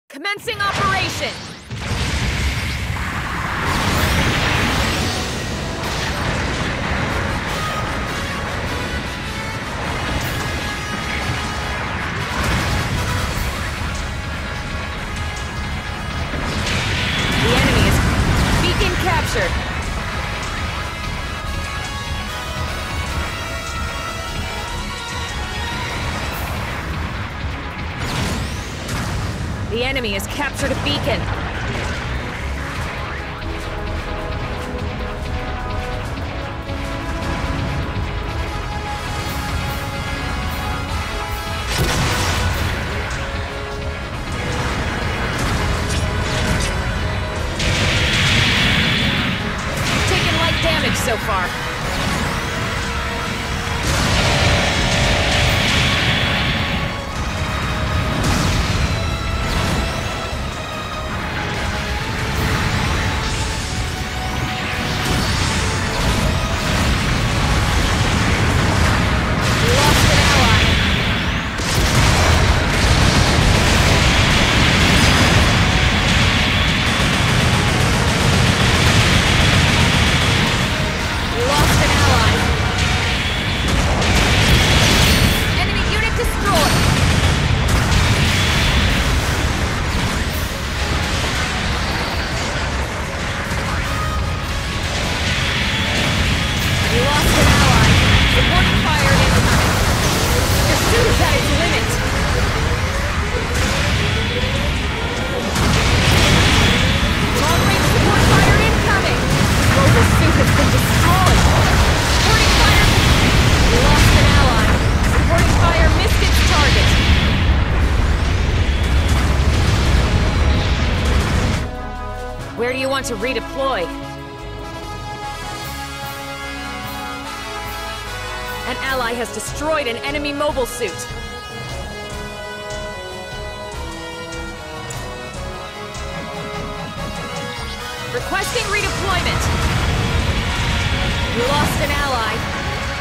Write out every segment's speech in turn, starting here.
Commencing operation! The enemy is beacon captured. The enemy has captured a beacon. Taken light damage so far. Where do you want to redeploy? An ally has destroyed an enemy mobile suit. Requesting redeployment. We lost an ally.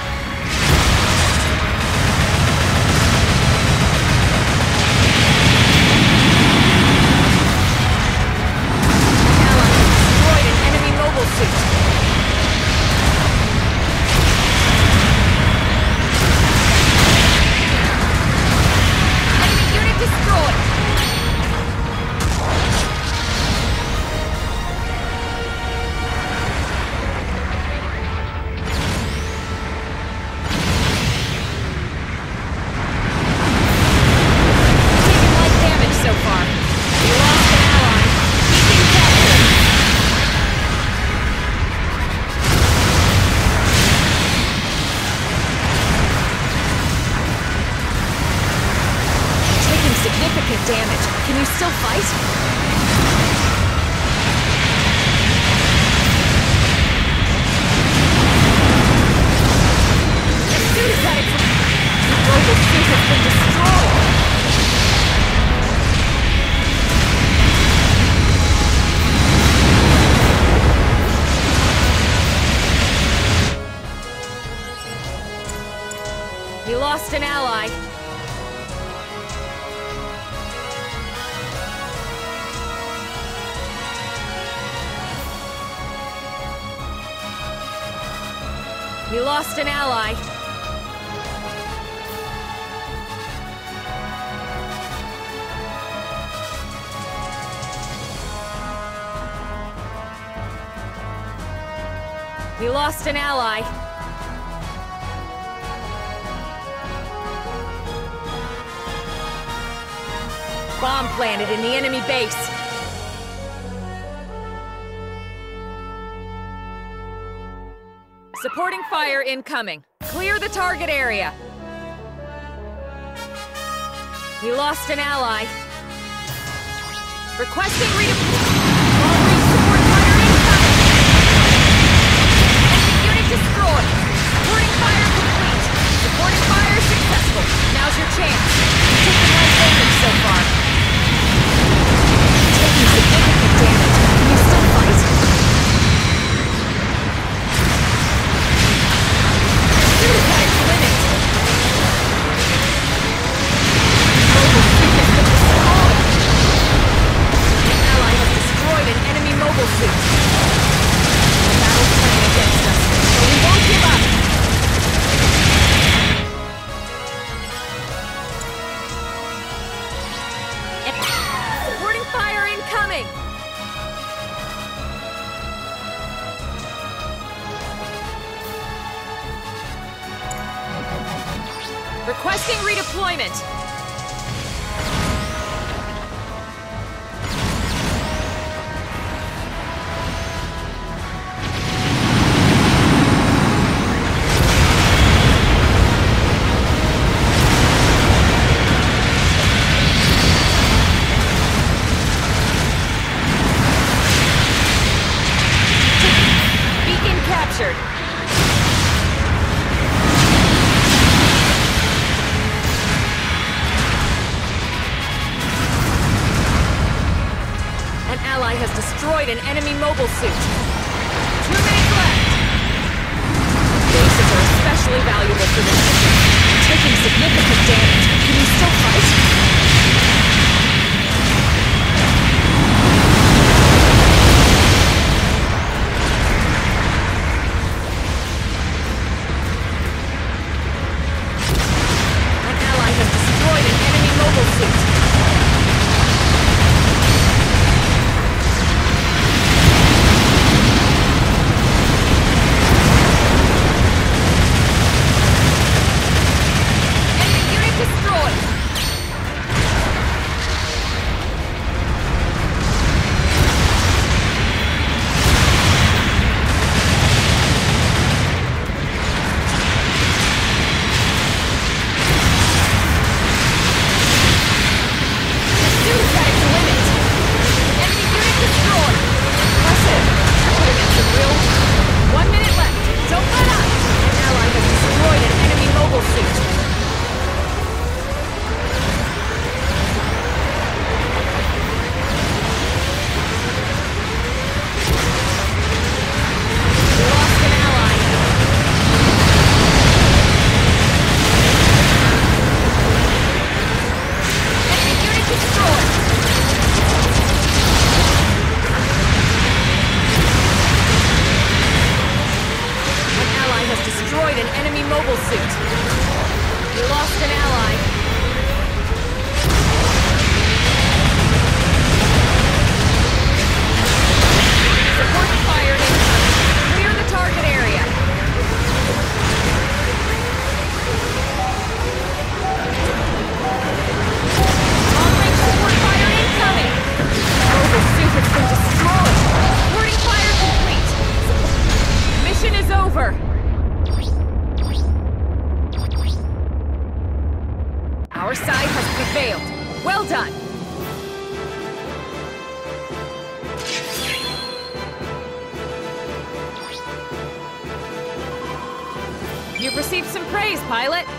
Damage. Can you still fight? As soon as that global suit has been destroyed. We lost an ally. We lost an ally. We lost an ally. Bomb planted in the enemy base. Supporting fire incoming. Clear the target area. We lost an ally. Requesting long-range support fire incoming. Enemy unit destroyed. Supporting fire complete. Supporting fire successful. Now's your chance. You've taken light damage so far. Taking significant damage. Can you still fight? Mobile suit has been destroyed! Requesting redeployment. Beacon captured. An ally has destroyed an enemy mobile suit. 2 minutes left. Bases are especially valuable for this mission. Taking significant damage. Can you still fight? An ally has destroyed an enemy mobile suit. Enemy unit destroyed. Pursuit's at its limit. Enemy unit destroyed. Impressive. That could have been some real. 1 minute left. Don't let up. An ally has destroyed an enemy mobile suit. We lost an ally. Enemy unit destroyed. An ally has destroyed an enemy mobile suit. We lost an ally. Support fire incoming. Clear the target area. Long-range support fire incoming. Mobile suit has been destroyed. Supporting fire complete. Mission is over. Our side has prevailed. Well done. You've received some praise, pilot.